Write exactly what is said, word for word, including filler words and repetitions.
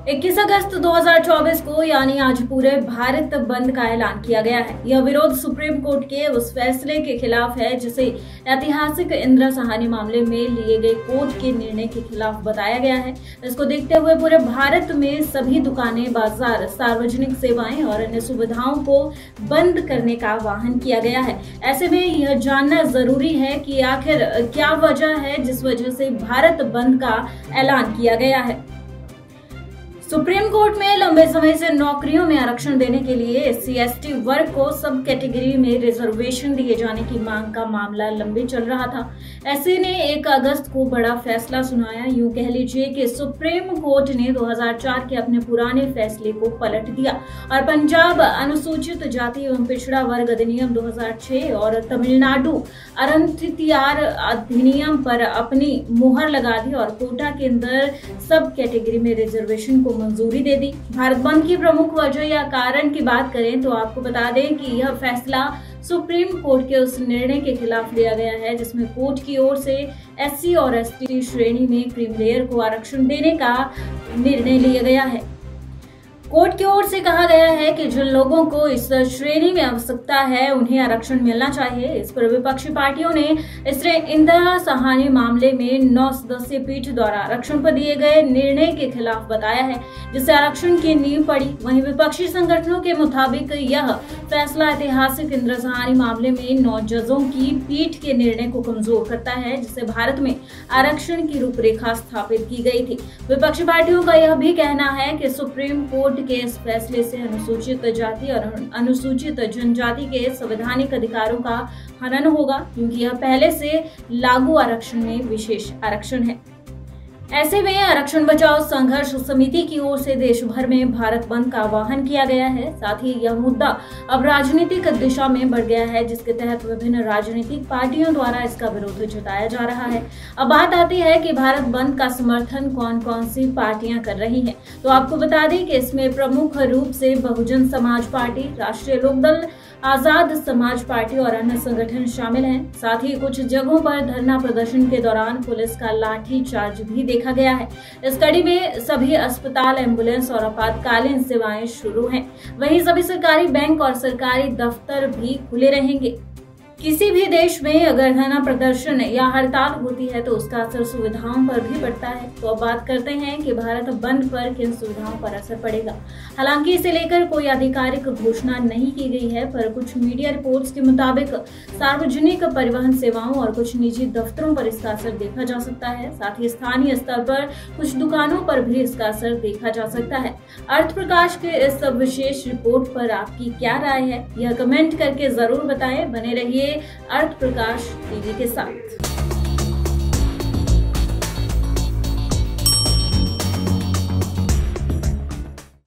इक्कीस अगस्त दो हज़ार चौबीस को यानी आज पूरे भारत बंद का ऐलान किया गया है। यह विरोध सुप्रीम कोर्ट के उस फैसले के खिलाफ है जिसे ऐतिहासिक इंदिरा सहानी मामले में लिए गए कोर्ट के निर्णय के खिलाफ बताया गया है। इसको देखते हुए पूरे भारत में सभी दुकानें, बाजार, सार्वजनिक सेवाएं और अन्य सुविधाओं को बंद करने का आह्वान किया गया है। ऐसे में यह जानना जरूरी है कि आखिर क्या वजह है जिस वजह से भारत बंद का ऐलान किया गया है। सुप्रीम कोर्ट में लंबे समय से नौकरियों में आरक्षण देने के लिए एससी एसटी वर्ग को सब कैटेगरी में रिजर्वेशन दिए जाने की मांग का मामला लंबे चल रहा था। एससी ने एक अगस्त को बड़ा फैसला सुनाया। यूं कह लीजिए कि सुप्रीम कोर्ट ने दो हज़ार चार के अपने पुराने फैसले को पलट दिया और पंजाब अनुसूचित जाति एवं पिछड़ा वर्ग अधिनियम दो हज़ार छह और तमिलनाडु अरंथितियार अधिनियम पर अपनी मुहर लगा दी और कोटा के अंदर सब कैटेगरी में रिजर्वेशन को मंजूरी दे दी। भारत बंद की प्रमुख वजह या कारण की बात करें तो आपको बता दें कि यह फैसला सुप्रीम कोर्ट के उस निर्णय के खिलाफ लिया गया है जिसमें कोर्ट की ओर से एससी और एसटी श्रेणी में क्रीम लेयर को आरक्षण देने का निर्णय लिया गया है। कोर्ट की ओर से कहा गया है कि जिन लोगों को इस श्रेणी में आवश्यकता है उन्हें आरक्षण मिलना चाहिए। इस पर विपक्षी पार्टियों ने इसे इंदिरा सहानी मामले में नौ सदस्यीय पीठ द्वारा आरक्षण पर दिए गए निर्णय के खिलाफ बताया है जिससे आरक्षण की नींव पड़ी। वहीं विपक्षी संगठनों के मुताबिक यह फैसला ऐतिहासिक इंदिरा सहानी मामले में नौ जजों की पीठ के निर्णय को कमजोर करता है जिससे भारत में आरक्षण की रूपरेखा स्थापित की गई थी। विपक्षी पार्टियों का यह भी कहना है कि सुप्रीम कोर्ट के इस फैसले से अनुसूचित जाति और अनुसूचित जनजाति के संवैधानिक अधिकारों का हनन होगा क्योंकि यह पहले से लागू आरक्षण में विशेष आरक्षण है। ऐसे में आरक्षण बचाओ संघर्ष समिति की ओर से देश भर में भारत बंद का आह्वान किया गया है। साथ ही यह मुद्दा अब राजनीतिक दिशा में बढ़ गया है जिसके तहत विभिन्न राजनीतिक पार्टियों द्वारा इसका विरोध जताया जा रहा है। अब बात आती है कि भारत बंद का समर्थन कौन कौन सी पार्टियां कर रही हैं। तो आपको बता दें कि इसमें प्रमुख रूप से बहुजन समाज पार्टी, राष्ट्रीय लोकदल, आजाद समाज पार्टी और अन्य संगठन शामिल हैं। साथ ही कुछ जगहों पर धरना प्रदर्शन के दौरान पुलिस का लाठी चार्ज भी देखा गया है। इस कड़ी में सभी अस्पताल, एम्बुलेंस और आपातकालीन सेवाएं शुरू हैं। वहीं सभी सरकारी बैंक और सरकारी दफ्तर भी खुले रहेंगे। किसी भी देश में अगर धरना प्रदर्शन या हड़ताल होती है तो उसका असर सुविधाओं पर भी पड़ता है। तो अब बात करते हैं कि भारत बंद पर किन सुविधाओं पर असर पड़ेगा। हालांकि इसे लेकर कोई आधिकारिक घोषणा नहीं की गई है, पर कुछ मीडिया रिपोर्ट्स के मुताबिक सार्वजनिक परिवहन सेवाओं और कुछ निजी दफ्तरों पर इसका असर देखा जा सकता है। साथ ही स्थानीय स्तर पर कुछ दुकानों पर भी इसका असर देखा जा सकता है। अर्थ प्रकाश के इस विशेष रिपोर्ट पर आपकी क्या राय है, यह कमेंट करके जरूर बताएं। बने रहिए अर्थ प्रकाश टीवी के साथ।